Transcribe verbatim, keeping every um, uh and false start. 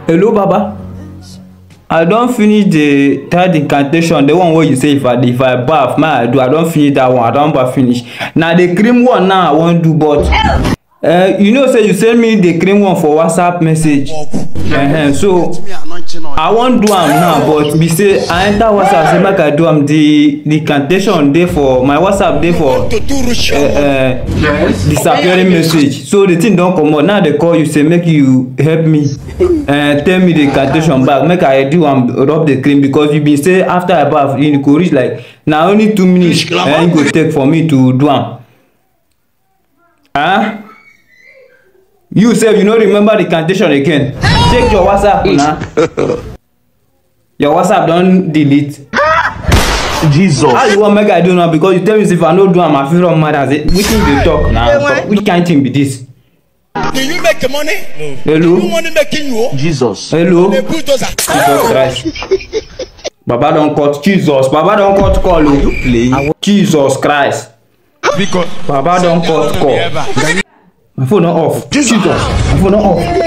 Hello, Baba. I don't finish the third incantation, the one where you say if I if I bath, man, I do. I don't finish that one. I don't bath finish. Now the cream one now I won't do, but uh, you know, say you send me the cream one for WhatsApp message. Uh-huh. So I won't do am now, but we say I enter WhatsApp, say make I do am. The the incantation there for my WhatsApp there for uh, uh, disappearing message. So the thing don't come out. Now they call you, say make you help me, uh, tell me the incantation back. Make I do am rub the cream, because you been say after I bath you go reach like now only two minutes and uh, it go take for me to do am. Huh? You say you no remember the incantation again. Check your WhatsApp now. Your WhatsApp don't delete. Jesus. How you want make I do now? Because you tell me if I no do am, I feel wrong mad as it. Which thing they talk now? Which kind thing be this? Do you make money? No. Hello. Do you money making you? Jesus. Hello. Jesus Christ. Baba don't cut Jesus. Baba don't cut call. You play? Jesus Christ. Baba don't cut call. My phone not off. Jesus. My phone not off.